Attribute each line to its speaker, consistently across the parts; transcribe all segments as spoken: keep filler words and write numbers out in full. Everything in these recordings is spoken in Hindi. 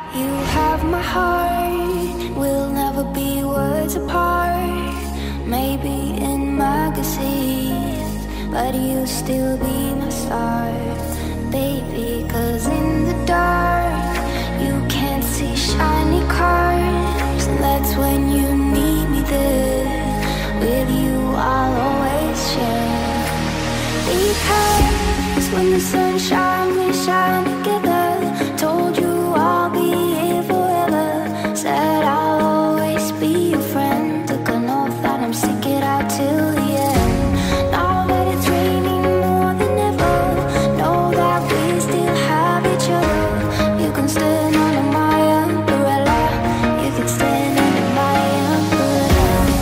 Speaker 1: You have my heart, we'll never be worlds apart. Maybe in magazines, but you'll still be my star, baby. Cause in the dark, you can't see shiny cars, and that's when you need me there. With you I'll always share. Because when the sun shines, we shine together. Told you I'll be here forever. Said I'll always be your friend. Took an oath that I'm stick it out till the end. Now that it's raining more than ever, know that we still have each other. You can stand under my umbrella. You can stand under my umbrella.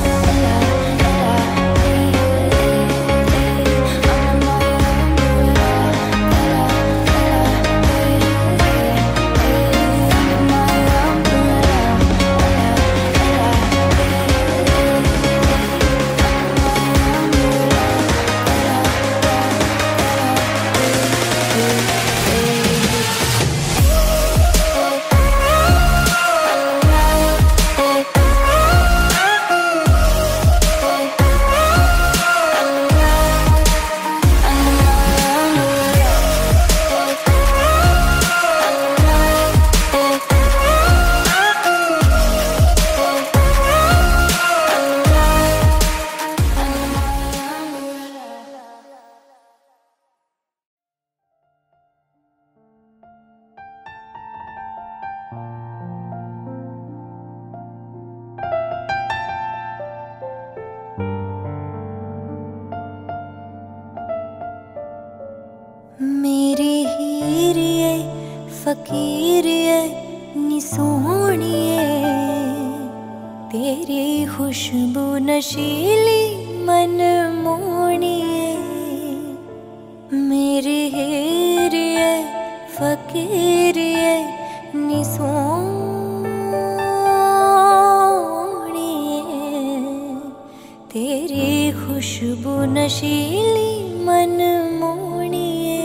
Speaker 1: मेरी हीरिए फकीरिए नी सोहणिए, तेरी खुशबू नशीली मन मोहणिए। मेरी हीरिए फकीरिए नी सोहणिए, तेरी खुशबू नशीली मन मोहणिए।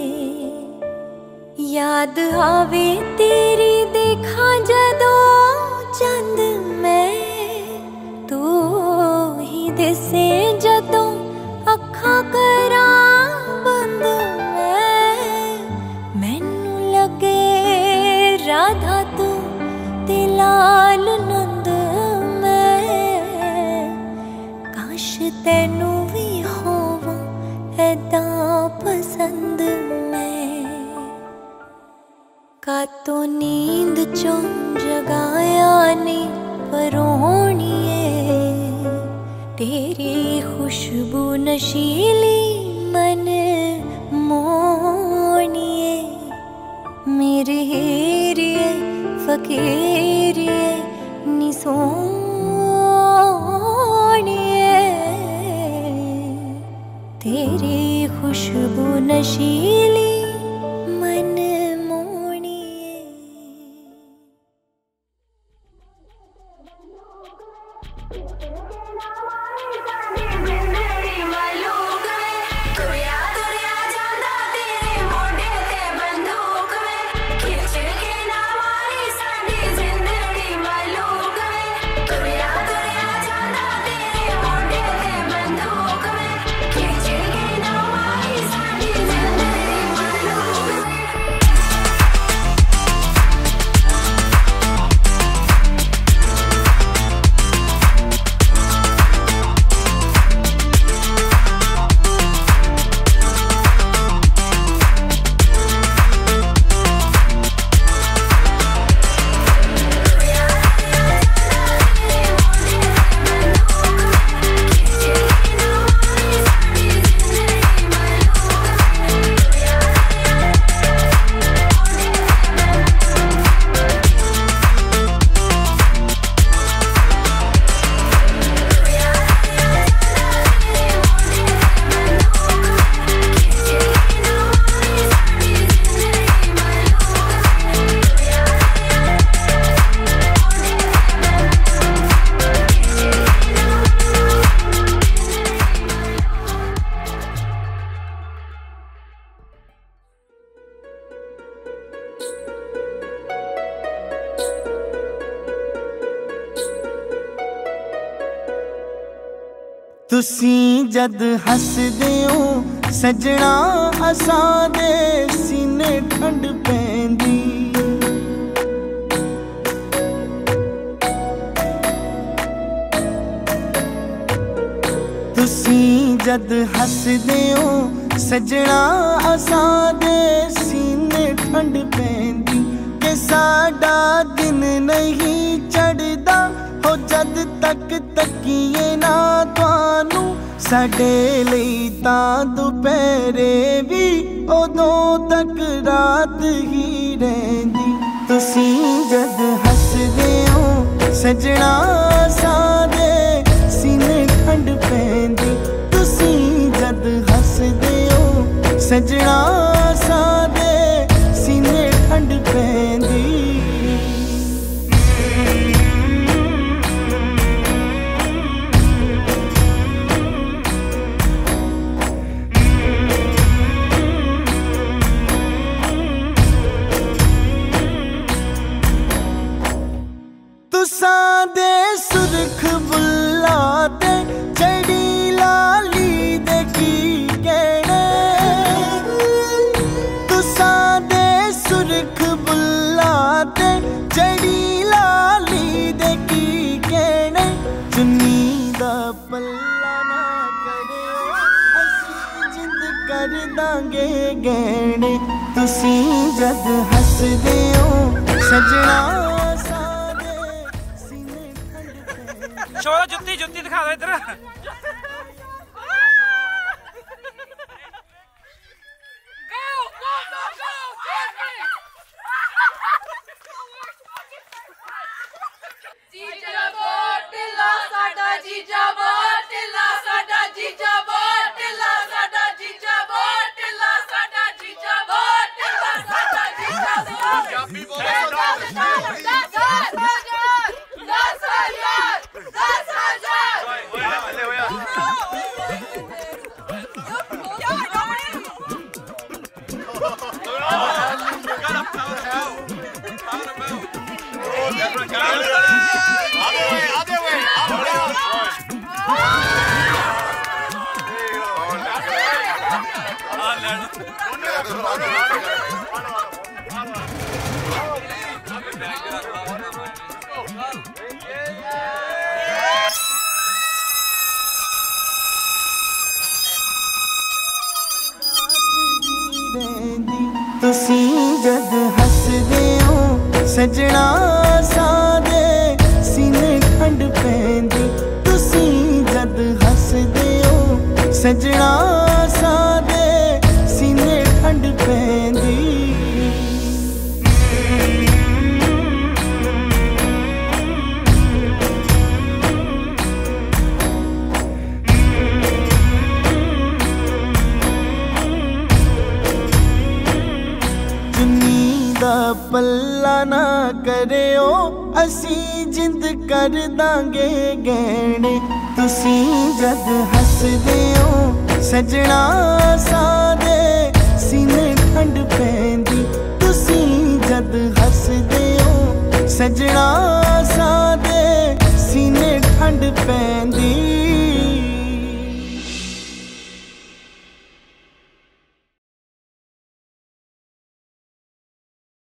Speaker 1: याद आवे तेरी देखा जदों चंद मैं, तू ही दिसे जदों अखा करा बंद मैं। मैनू लगे राधा तू ते लाल नंद मैं, काश तैनू भी होवां ऐदा पसंद मैं। कातो नींद चों जगाया नी परोणिए, तेरी खुशबू नशीली मन मोहणिए। मेरे हीरिए फकीरिए नी सोहणिए, तेरी खुशबू नशीली मन मोहणिए।
Speaker 2: Bye. तुसीं जद हसदे हो सजना असां दे सीने ठंड पैंदी। तुसीं जद हसदे हो सजना असां दे सीने ठंड पैंदी। के साडा दिन नहीं चढ़दा हो जद तक तकीए ना तुहानू, साडे लई तां दुपहरे भी उदों तक रात ही रहिंदी। तुसीं जद हसदे हो सजना असां दे सीने ठंड पैंदी। तुसीं जद हसदे हो सजना असां दे सीने ठंड पैंदी। तुसां दे सुरख बुल्ला ते चढ़ी लाली दे की कहने। तुसां दे सुरख बुल्ला ते चढ़ी लाली दे की कहने। चुन्नी दा पल्ला ना करे असीं जिंद कर दांगे गहने। तुसीं जद हसदे हो सजना
Speaker 3: छोड़ो जुत्ती जुत्ती दिखा दो इधर।
Speaker 4: जीजा बोटिला साडा जीजा बोटिला साडा जीजा बोटिला साडा जीजा बोटिला साडा जीजा बोटिला साडा जीजा पंजाबी बोलो। दस हजार दस हजार ले होया।
Speaker 2: तुसीं जद हसदे हो सजना असां दे सीने ठंड पैंदी। तुसीं जद हसदे हो सजना असां दे सीने ठंड पैंदी। पल्ला ना करे ओ असीं जिंद कर दांगे गहने। तुसीं जद हसदे हो सजना असां दे सीने ठंड पैंदी। तुसीं जद हसदे हो सजना असां दे सीने ठंड पैंदी।